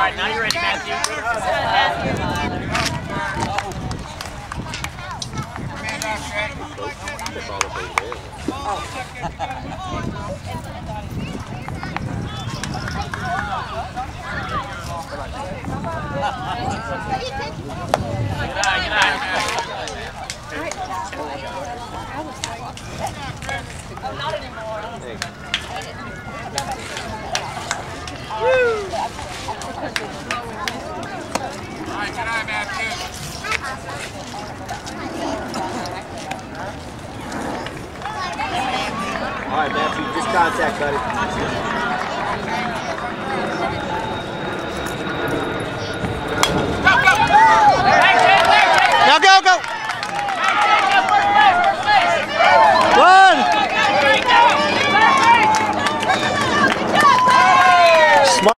right, now you're ready, Matthew. Not anymore. Alright, good night, Matthew. Alright, Matthew, just contact, buddy.